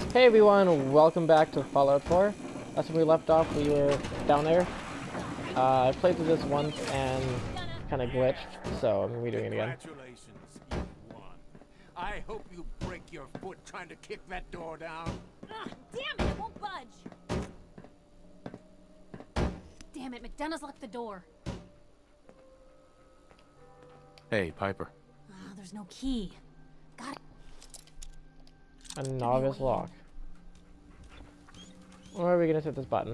Hey everyone, welcome back to Fallout 4. That's when we left off. We were down there. I played through this once and kind of glitched, so I'm redoing it again. Congratulations, you won. I hope you break your foot trying to kick that door down. Ugh, damn it, it won't budge. Damn it, McDonough's locked the door. Hey, Piper. Oh, there's no key. Got it. A novice lock. Where are we gonna set this button?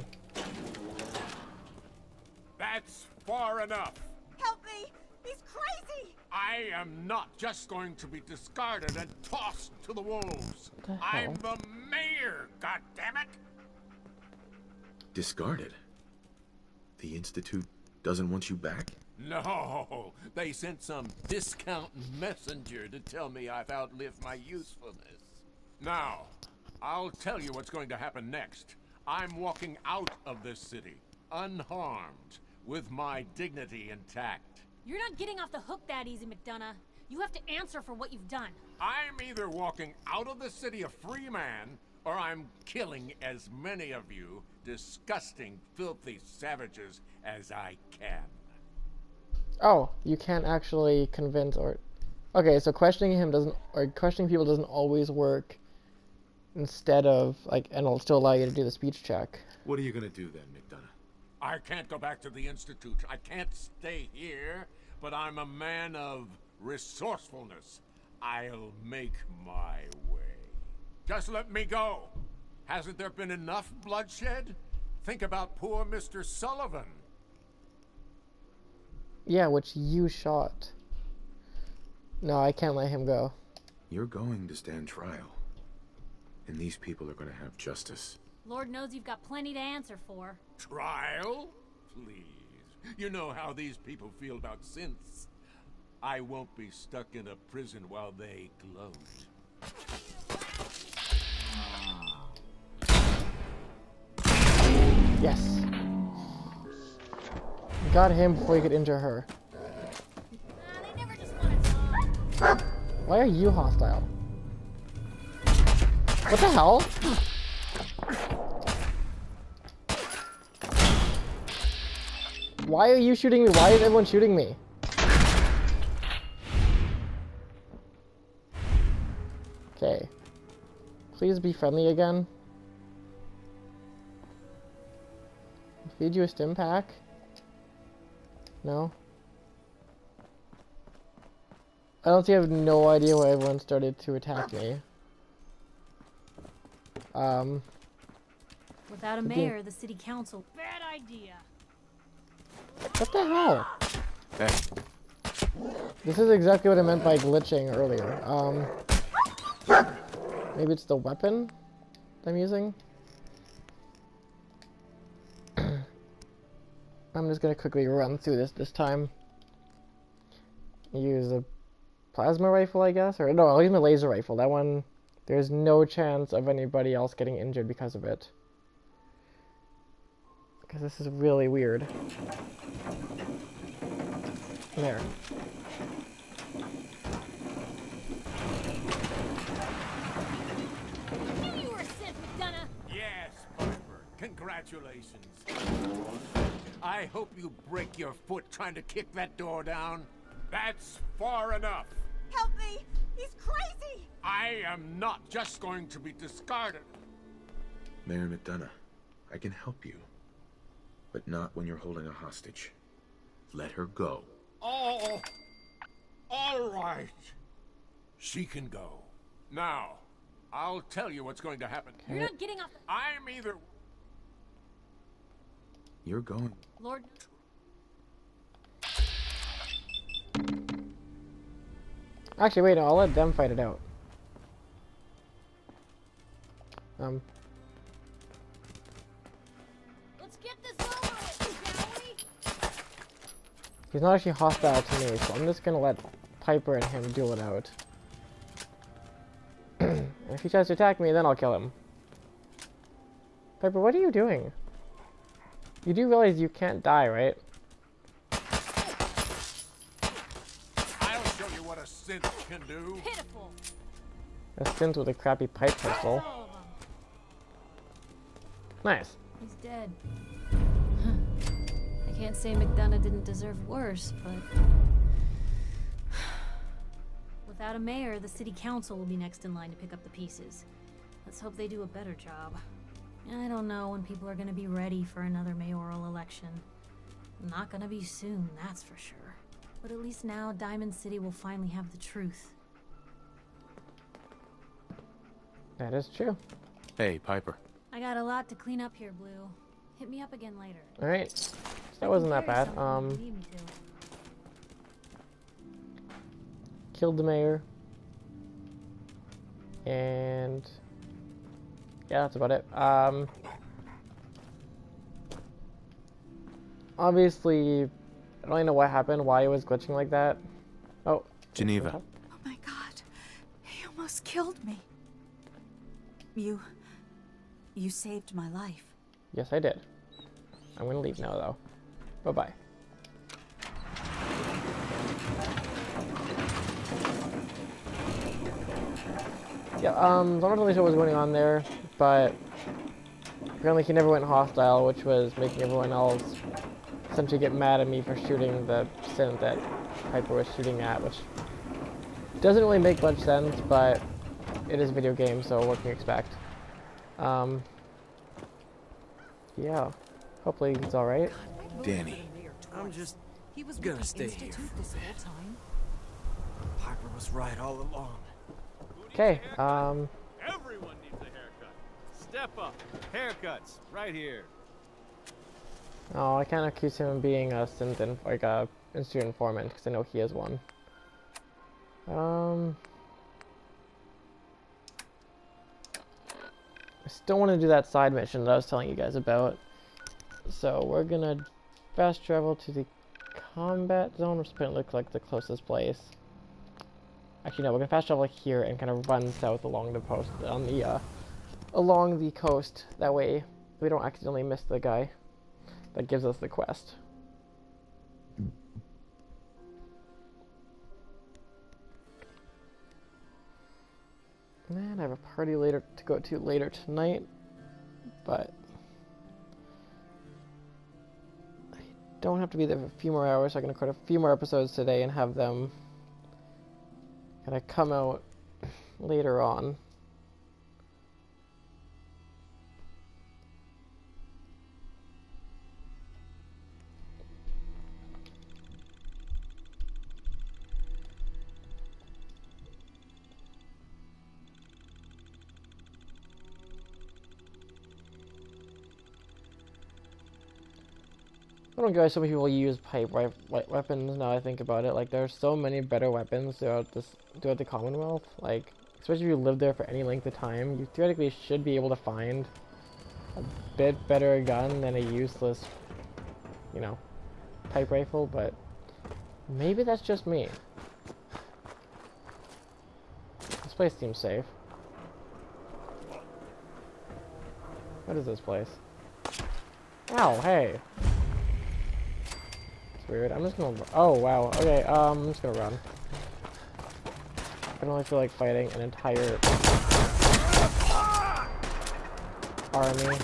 That's far enough. Help me! He's crazy! I am not just going to be discarded and tossed to the wolves. What the hell? I'm the mayor, goddammit! Discarded? The Institute doesn't want you back? No, they sent some discount messenger to tell me I've outlived my usefulness. Now, I'll tell you what's going to happen next. I'm walking out of this city, unharmed, with my dignity intact. You're not getting off the hook that easy, McDonough. You have to answer for what you've done. I'm either walking out of the city a free man, or I'm killing as many of you disgusting, filthy savages as I can. Oh, you can't actually convince or... Okay, so questioning him doesn't... Or questioning people doesn't always work instead of, like, and it'll still allow you to do the speech check. What are you gonna do then, McDonough? I can't go back to the Institute. I can't stay here, but I'm a man of resourcefulness. I'll make my way. Just let me go. Hasn't there been enough bloodshed? Think about poor Mr. Sullivan. Yeah, which you shot. No, I can't let him go. You're going to stand trial. And these people are gonna have justice. Lord knows you've got plenty to answer for. Trial? Please. You know how these people feel about synths. I won't be stuck in a prison while they gloat. Yes. Got him before he could injure her. They never just want to talk. Why are you hostile? What the hell? Why are you shooting me? Why is everyone shooting me? Okay. Please be friendly again. Feed you a stim pack? No? I honestly have no idea why everyone started to attack me. Without a mayor, the city council. Bad idea. What the hell? Hey, This is exactly what I meant by glitching earlier. Maybe it's the weapon I'm using? I'm just gonna quickly run through this time. Use a plasma rifle, I guess? Or no, I'll use my laser rifle. That one, there's no chance of anybody else getting injured because of it. Because this is really weird. There. Knew you were a synth, McDonough. Yes, Piper. Congratulations. I hope you break your foot trying to kick that door down. That's far enough. Help me! He's crazy! I am not just going to be discarded. Mayor McDonough, I can help you. But not when you're holding a hostage. Let her go. Oh, all right. She can go. Now, I'll tell you what's going to happen. You're not getting off the... I'm either... You're going. Lord... Actually, wait, no, I'll let them fight it out. Let's get this over with, shall we? He's not actually hostile to me, so I'm just gonna let Piper and him duel it out. And if he tries to attack me, then I'll kill him. Piper, what are you doing? You do realize you can't die, right? I'll show you what a synth can do. Pitiful. A synth with a crappy pipe pistol. All of them. Nice. He's dead. Huh. I can't say McDonough didn't deserve worse, but... Without a mayor, the city council will be next in line to pick up the pieces. Let's hope they do a better job. I don't know when people are gonna be ready for another mayoral election. Not gonna be soon, that's for sure. But at least now, Diamond City will finally have the truth. That is true. Hey, Piper. I got a lot to clean up here, Blue. Hit me up again later. Alright. So that wasn't that bad. Killed the mayor. And yeah, that's about it. Obviously, I don't really know what happened, why it was glitching like that. Oh. Geneva. Oh my god. He almost killed me. You saved my life. Yes, I did. I'm gonna leave now, though. Bye-bye. Yeah, I'm not really sure what was going on there, but apparently he never went hostile, which was making everyone else essentially get mad at me for shooting the synth that Piper was shooting at, which doesn't really make much sense, but it is a video game, so what can you expect? Yeah, hopefully he's alright. Danny. I'm just He was gonna with the stay here Institute for a this bit. whole time. Piper was right all along. Okay, Everyone needs a haircut. Step up. Haircuts, right here. oh, I can't accuse him of being a synth, like a institute informant, because I know he is one. I still want to do that side mission that I was telling you guys about. So we're gonna fast travel to the combat zone, which looks like the closest place. Actually, no, we're gonna fast travel here and kind of run south along the post on the along the coast. That way, we don't accidentally miss the guy that gives us the quest. And I have a party later to go to later tonight, but I don't have to be there for a few more hours, so I can record a few more episodes today and have them kind of come out later on. I don't know, so many people use pipe weapons now I think about it. Like, there's so many better weapons throughout the Commonwealth. Like, especially if you live there for any length of time, you theoretically should be able to find a bit better gun than a useless, you know, pipe rifle, but maybe that's just me. This place seems safe. What is this place? Ow, hey! Weird. I'm just gonna. Oh wow. Okay. I'm just gonna run. I don't really feel like fighting an entire army.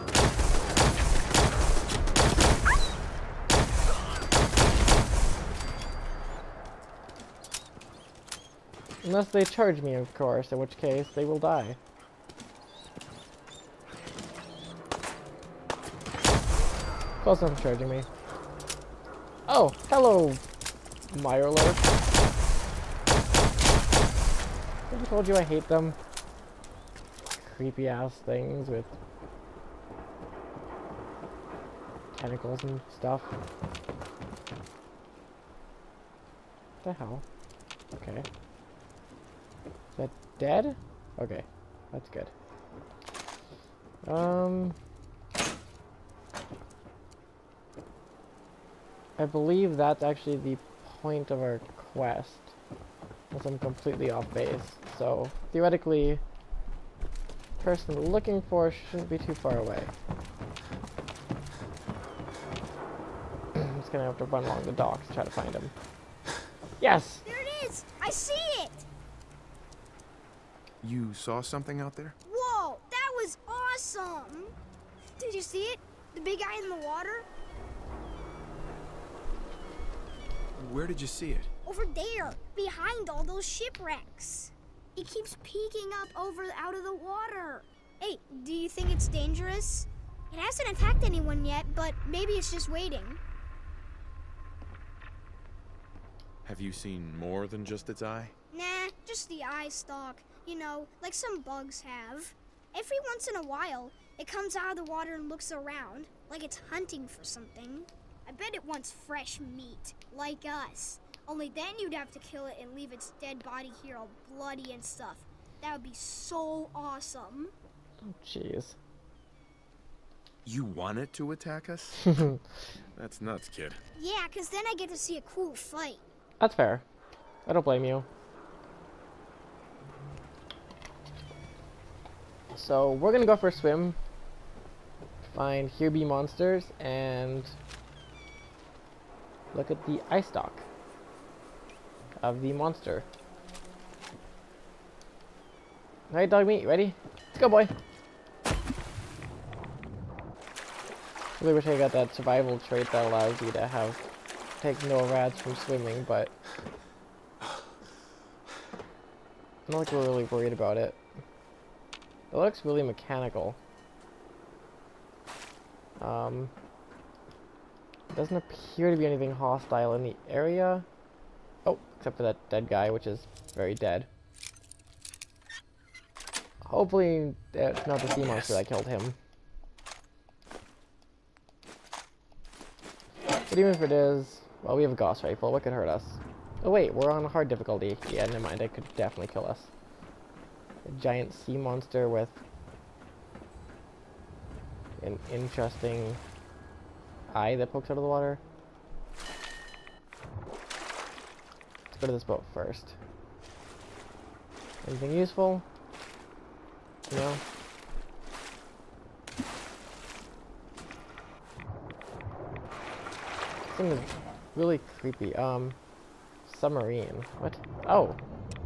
Unless they charge me, of course, in which case they will die. Close enough to charging me. Oh, hello, Mirelurk. I told you I hate them. Creepy ass things with tentacles and stuff. What the hell? Okay. Is that dead? Okay, that's good. I believe that's actually the point of our quest, unless I'm completely off base. So, theoretically, the person we're looking for shouldn't be too far away. I'm just gonna have to run along the docks to try to find him. Yes! There it is! I see it! You saw something out there? Whoa, that was awesome! Did you see it? The big guy in the water? Where did you see it? Over there, behind all those shipwrecks. It keeps peeking up out of the water. Hey, do you think it's dangerous? It hasn't attacked anyone yet, but maybe it's just waiting. Have you seen more than just its eye? Nah, just the eye stalk. You know, like some bugs have. Every once in a while, it comes out of the water and looks around, like it's hunting for something. I bet it wants fresh meat, like us. Only then you'd have to kill it and leave its dead body here all bloody and stuff. That would be so awesome. Oh, jeez. You want it to attack us? That's nuts, kid. Yeah, because then I get to see a cool fight. That's fair. I don't blame you. So we're gonna go for a swim, find here be monsters, and look at the eye stalk of the monster. Alright, Dogmeat, ready? Let's go, boy. Really wish I got that survival trait that allows you to take no rats from swimming, but I don't think we're really worried about it. It looks really mechanical. Doesn't appear to be anything hostile in the area. Oh, except for that dead guy, which is very dead. Hopefully it's not the sea monster that killed him. But even if it is, well, we have a Gauss rifle. What could hurt us? Oh wait, we're on hard difficulty. Yeah, never mind. It could definitely kill us. A giant sea monster with an interesting eye that pokes out of the water. Let's go to this boat first. Anything useful? No? This thing is really creepy. Submarine. What? Oh!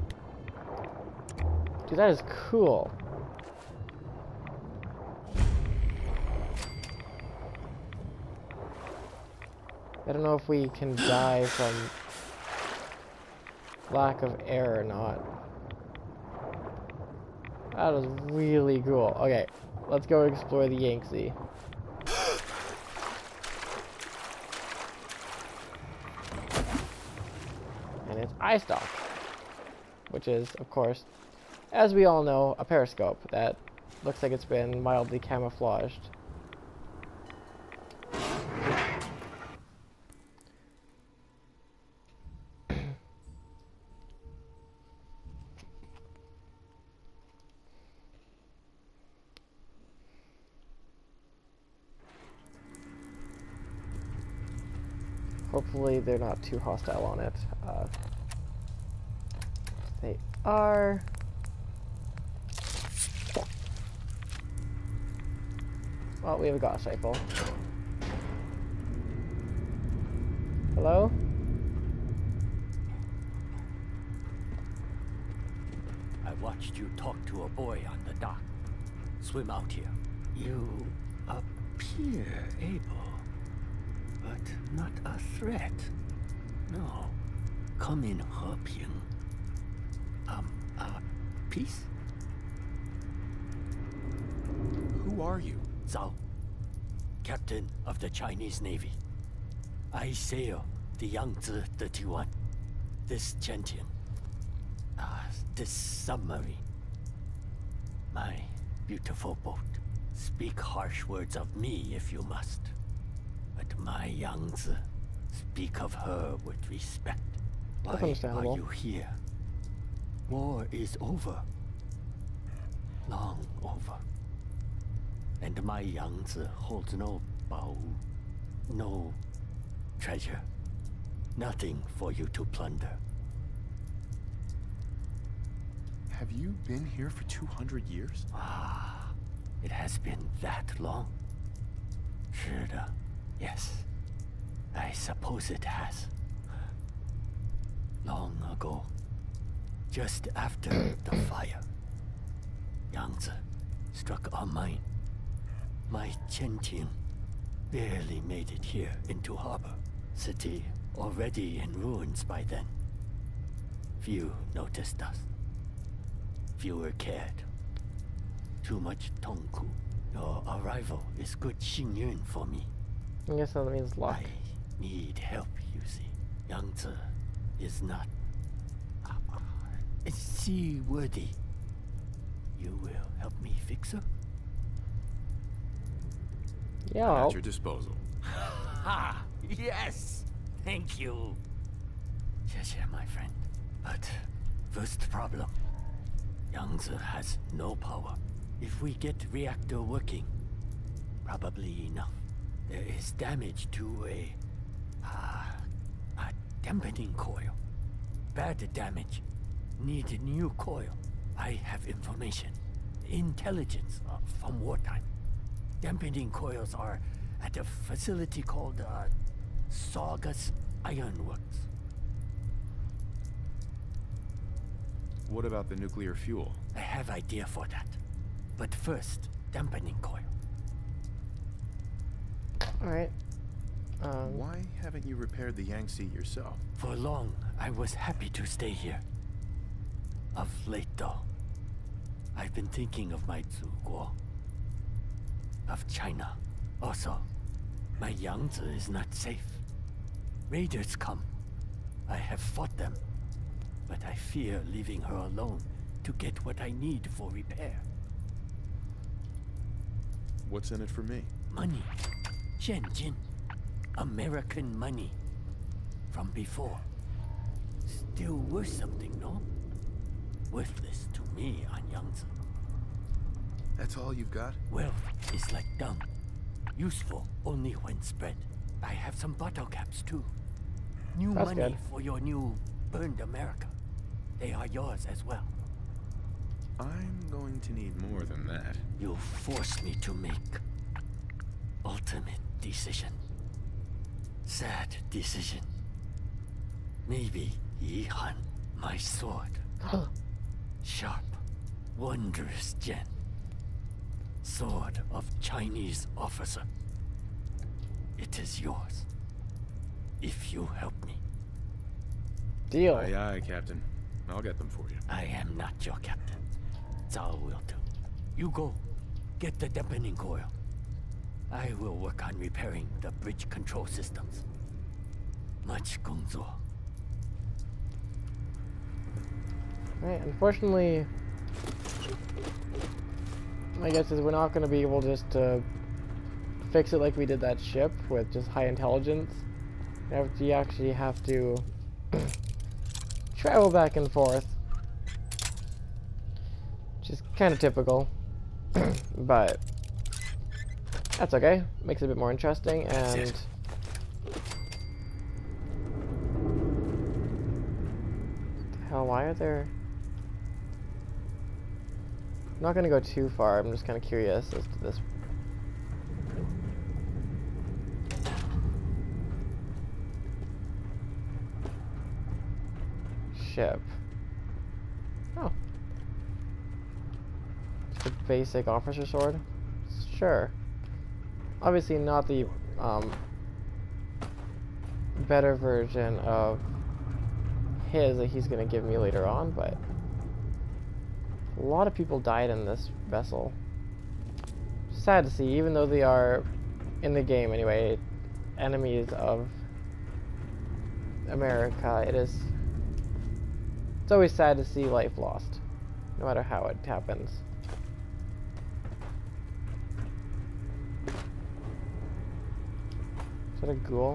Dude, that is cool. I don't know if we can die from lack of air or not. That is really cool. Okay, let's go explore the Yangtze. And it's eye stalk, which is, of course, as we all know, a periscope that looks like it's been mildly camouflaged. Hopefully they're not too hostile on it. They are. Well, we have a Gauss rifle. Hello? I watched you talk to a boy on the dock. Swim out here. You appear able, but not a threat. No. Come in, Heping. Peace? Who are you? Zhao, captain of the Chinese Navy. I sail the Yangtze 31. This gentian. This submarine. My beautiful boat. Speak harsh words of me if you must. But my Yangtze, speak of her with respect. That's Why understandable. are you here? War is over. Long over. And my Yangtze holds no bao, no treasure. Nothing for you to plunder. Have you been here for 200 years? Ah, it has been that long. 是的, yes. I suppose it has. Long ago, just after the fire, Yangtze struck our mine. My Chen barely made it here into harbor. City already in ruins by then. Few noticed us. Fewer cared. Too much Tongku. Your arrival is good Xingyun for me. I guess that means luck. I need help, you see. Yangtze is not seaworthy. You will help me fix her? Yeah. At your disposal. Ha! Yes! Thank you. Yes, my friend. But first problem. Yangtze has no power. If we get reactor working, probably enough. There is damage to a dampening coil. Bad damage. Need a new coil. I have information. Intelligence from wartime. Dampening coils are at a facility called Saugus Ironworks. What about the nuclear fuel? I have idea for that. But first, dampening coil. Alright. Why haven't you repaired the Yangtze yourself? For long, I was happy to stay here. Of late, though, I've been thinking of my Zuguo. Of China. Also, my Yangtze is not safe. Raiders come. I have fought them. But I fear leaving her alone to get what I need for repair. What's in it for me? Money. Shenzhen. American money. From before. Still worth something, no? Worthless to me on Yangtze. That's all you've got? Wealth is like dung. Useful only when spread. I have some bottle caps too. New That's money good. for your new burned America. They are yours as well. I'm going to need more than that. You force me to make ultimate decision. Sad decision. Maybe Yihan, my sword. Sharp, wondrous gem. Sword of Chinese officer. It is yours. If you help me. Deal. Aye, aye, Captain. I'll get them for you. I am not your captain. Zhao will do. You go. Get the dampening coil. I will work on repairing the bridge control systems. Much gongzuo. Right, unfortunately, my guess is we're not going to be able just to fix it like we did that ship with just high intelligence. You actually have to travel back and forth, which is kind of typical, but that's okay. Makes it a bit more interesting. And hell, why are there? I'm not gonna go too far. I'm just kind of curious as to this. Ship. Oh. Just a basic officer sword? Sure. Obviously not the better version of his that he's gonna give me later on, but a lot of people died in this vessel. Sad to see, even though they are, in the game anyway, enemies of America. It's always sad to see life lost, no matter how it happens. Is that a ghoul?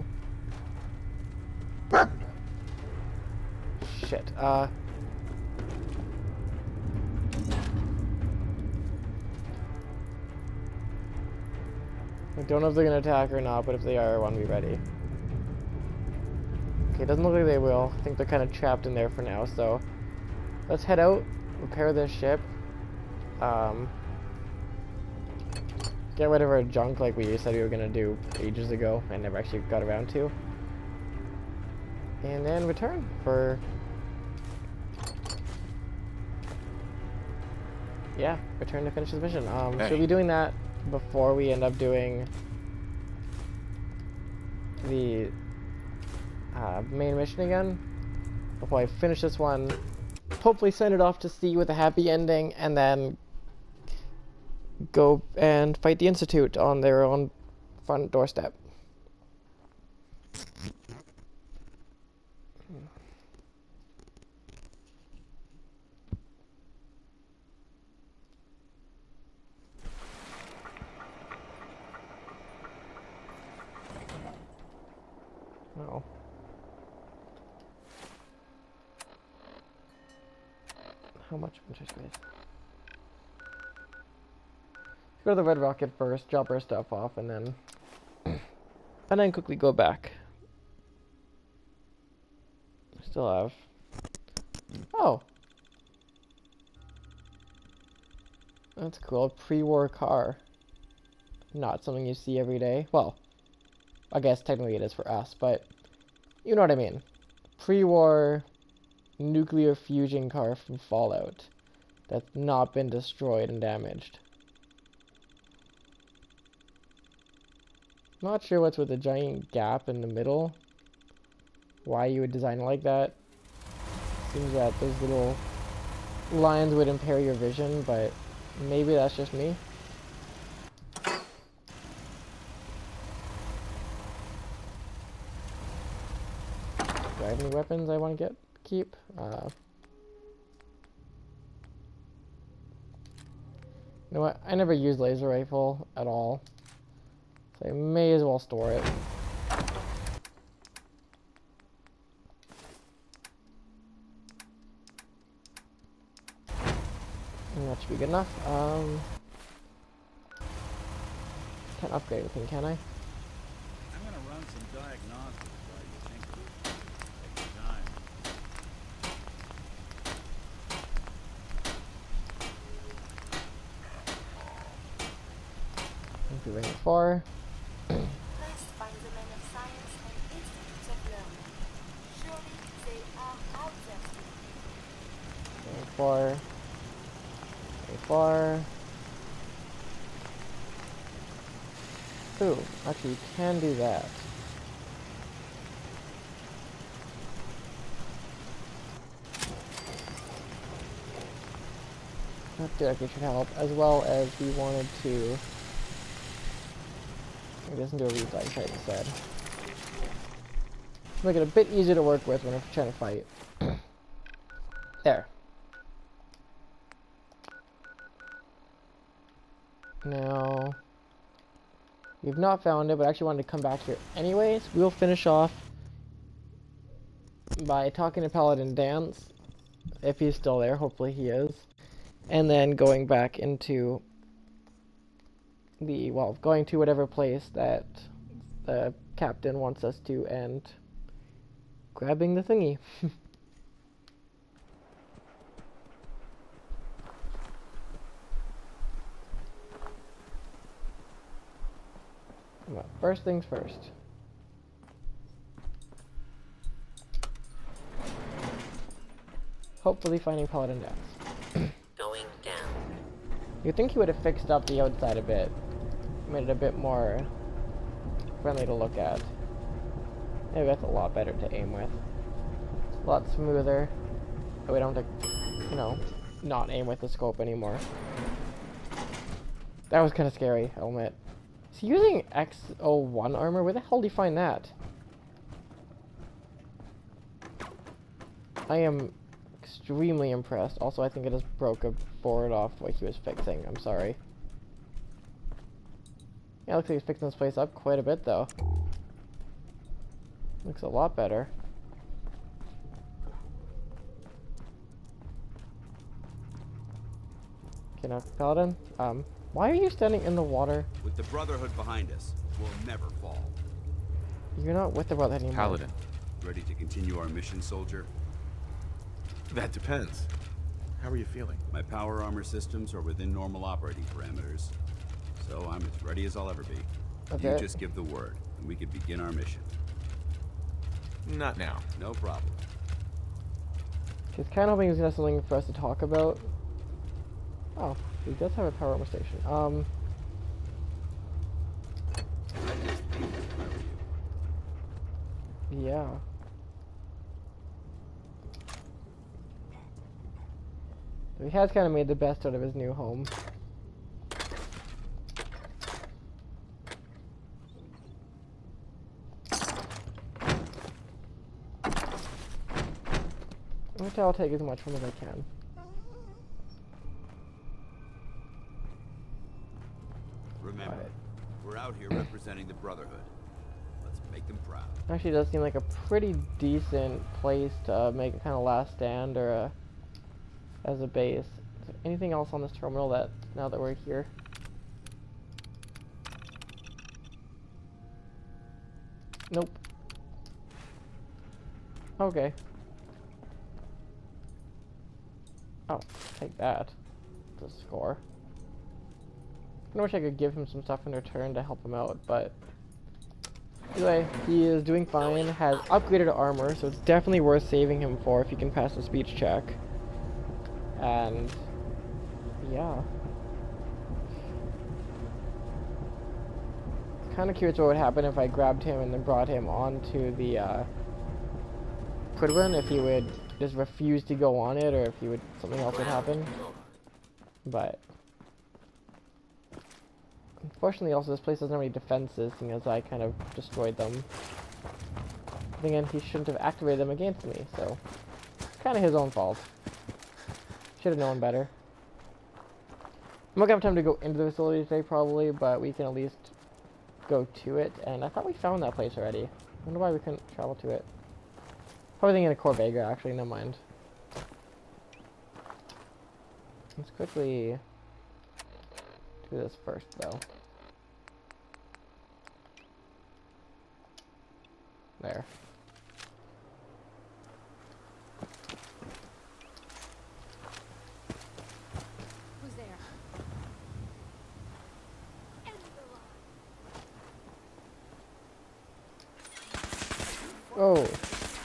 Shit, I don't know if they're gonna attack or not, but if they are, I want to be ready. Okay, doesn't look like they will. I think they're kind of trapped in there for now, so let's head out, repair this ship, get rid of our junk like we said we were gonna do ages ago and never actually got around to, and then return for, return to finish this mission. Hey. She'll be doing that before we end up doing the main mission again. Before I finish this one, hopefully send it off to sea with a happy ending, and then go and fight the Institute on their own front doorstep. Oh. How much interest rate? Go to the Red Rocket first, drop our stuff off, and then quickly go back. Still have. Oh, that's cool. Pre-war car. Not something you see every day. Well, I guess technically it is for us, but you know what I mean. Pre-war nuclear fusion car from Fallout that's not been destroyed and damaged. Not sure what's with the giant gap in the middle. Why you would design it like that. Seems that those little lines would impair your vision, but maybe that's just me. Do I have any weapons I want to keep? You know what? I never use laser rifle at all, so I may as well store it. And that should be good enough. Can't upgrade anything, can I? I'm gonna run some diagnostics while you think. Take your time. Moving it far. First find the men of science and institutes of learning. Surely they are out there. Very far. Very far. Ooh, actually you can do that. That directly should help, as well as we wanted to. It doesn't do a reflex sight instead. Make it a bit easier to work with when we're trying to fight. There. Now, we've not found it, but I actually wanted to come back here anyways. We'll finish off by talking to Paladin Danse, if he's still there. Hopefully he is. And then going back into the, well, going to whatever place that the captain wants us to, and grabbing the thingy. Well, first things first. Hopefully finding Paladin Danse. Going down. You'd think he would have fixed up the outside a bit. Made it a bit more friendly to look at. Maybe that's a lot better to aim with. A lot smoother. But we don't have to, you know, not aim with the scope anymore. That was kind of scary, I'll admit. Is he using X01 armor? Where the hell do you find that? I am extremely impressed. Also, I think I just broke a board off what he was fixing. I'm sorry. Yeah, looks like he's fixing this place up quite a bit, though. Looks a lot better. Okay, now, Paladin, why are you standing in the water? With the Brotherhood behind us, we'll never fall. You're not with the Brotherhood anymore. Paladin. Ready to continue our mission, soldier? That depends. How are you feeling? My power armor systems are within normal operating parameters, so I'm as ready as I'll ever be. Okay. You just give the word, and we can begin our mission. Not now. No problem. Just kind of hoping he's gonna have something for us to talk about. Oh, he does have a power armor station. Yeah. He has kind of made the best out of his new home. I'll take as much from as I can. Remember, we're out here representing the Brotherhood. Let's make them proud. Actually, does seem like a pretty decent place to make a kind of last stand or as a base. Is there anything else on this terminal that now that we're here? Nope. Okay. Oh, take that. The score. I wish I could give him some stuff in return to help him out, but anyway, he is doing fine, has upgraded armor, so it's definitely worth saving him for if you can pass the speech check. And yeah. Kind of curious what would happen if I grabbed him and then brought him onto the Quidwin, if he would just refuse to go on it, or if he would something else would happen. But unfortunately, also this place doesn't have any defenses, seeing as I kind of destroyed them. But again, he shouldn't have activated them against me, so it's kind of his own fault. Should have known better. I'm not gonna have time to go into the facility today, probably, but we can at least go to it. And I thought we found that place already. I wonder why we couldn't travel to it. Probably thinking of Corvega, actually, never mind. Let's quickly do this first, though. There. Who's there? Oh.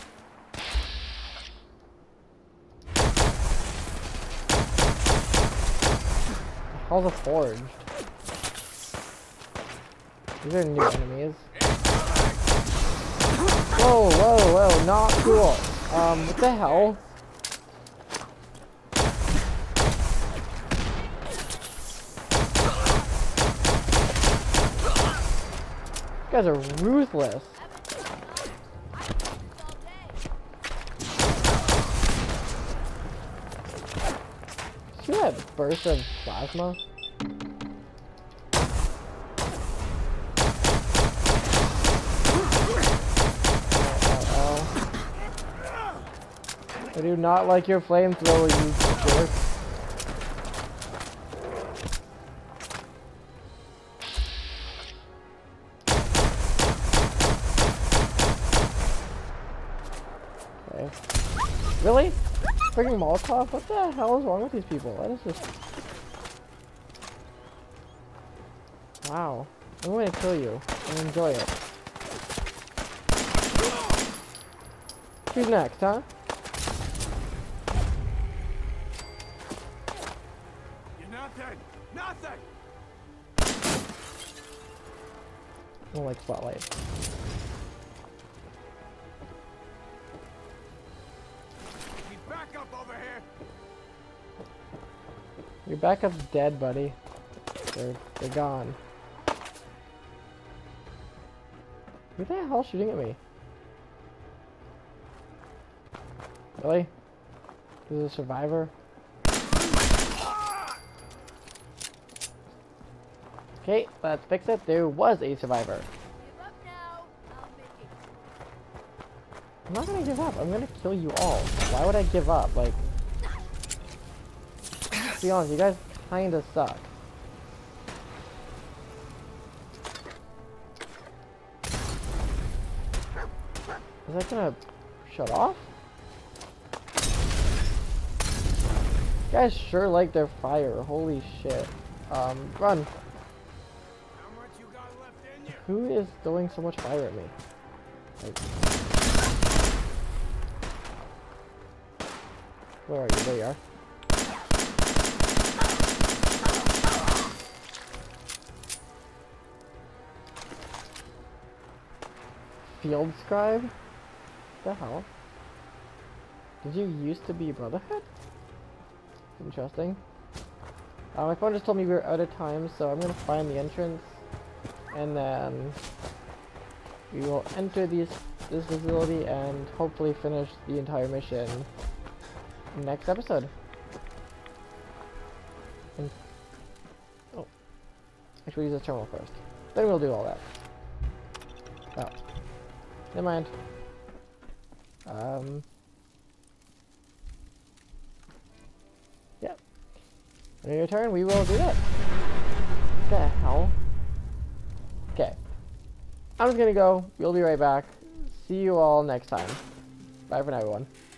How's a forged? These are new enemies. Whoa, whoa, whoa, not cool. What the hell? You guys are ruthless. See that burst of plasma? I do not like your flamethrower, you jerk. Okay. Really? Freaking Molotov? What the hell is wrong with these people? That is just... Wow. I'm going to kill you and enjoy it. Who's next, huh? Nothing! Nothing! I don't like spotlight. Need backup over here! Your backup's dead, buddy. They're gone. Who the hell shooting at me? Really? This is a survivor? Okay, let's fix it. There was a survivor. I'm not gonna give up. I'm gonna kill you all. Why would I give up? Like, to be honest, you guys kinda suck. Is that gonna shut off? You guys sure like their fire. Holy shit. Run. Who is throwing so much fire at me? Like, where are you? There you are. Field scribe? The hell? Did you used to be Brotherhood? Interesting. My phone just told me we were out of time, so I'm gonna find the entrance, and then we will enter this facility and hopefully finish the entire mission next episode. And, oh, I should use this terminal first. Then we'll do all that. Oh, never mind. Yeah. On your turn, we will do that. What the hell? Okay. I'm just gonna go. We'll be right back. See you all next time. Bye for now, everyone.